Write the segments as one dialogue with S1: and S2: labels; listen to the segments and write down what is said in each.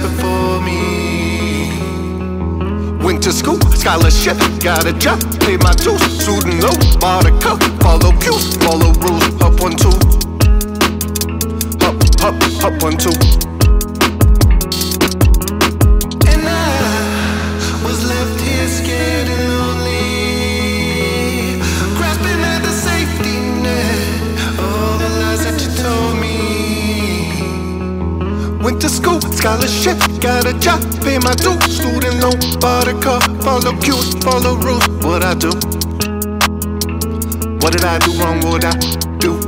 S1: before me. Went to school, scholarship, got a job, paid my dues, student loan, bought a car, follow cues, follow rules, up 1, 2, up 1, 2. And I was left here scared and lonely, grasping at the safety net, all the lies that you told me. Went to school, scholarship, got a job, pay my dues, student loan, bought a car, follow cues, follow rules. What I do? What did I do wrong? What I do?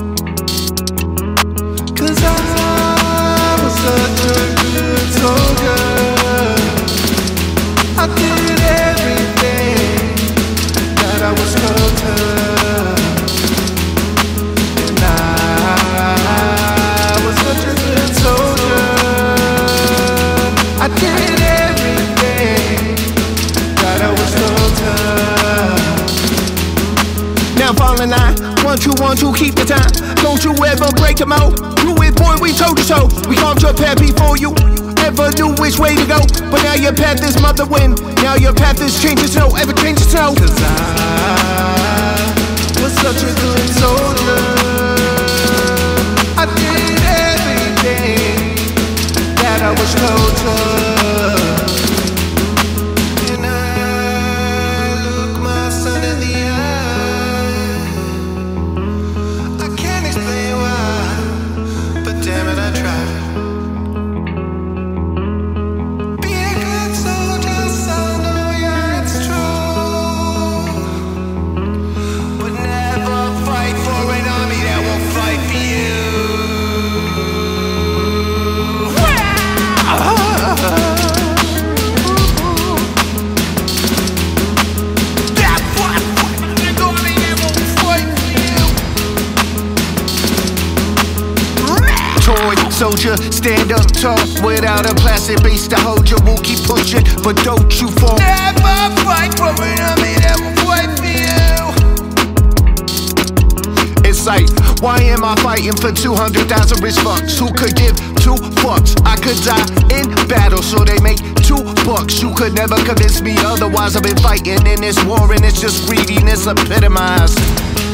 S1: 'Cause I was such a good soldier. I did everything that I was told to. And I was such a good soldier. I did everything that I was told to. Now fall in line, 1, 2, 1, 2, keep the time. Don't you ever break the mold. Do it, boy, we told you so. We carved your path before you ever knew which way to go. But now your path is mother wind. Now your path is changing slow, ever changing slow. 'Cause I was such a good soldier. I did everything that I was told to. And I look my son in the eye. I can't explain why, but damn it, I tried. Be a good soldier, son, oh yeah, it's true. But never fight for an army that won't fight for you. Soldier, stand up tall without a plastic base to hold you. We'll keep pushing, but don't you fall. Never fight for an army that will fight for you. It's like, why am I fighting for 200,000 rich fucks who could give 2 fucks? I could die in battle, so they make $2. You could never convince me otherwise. I've been fighting in this war, and it's just greediness epitomized.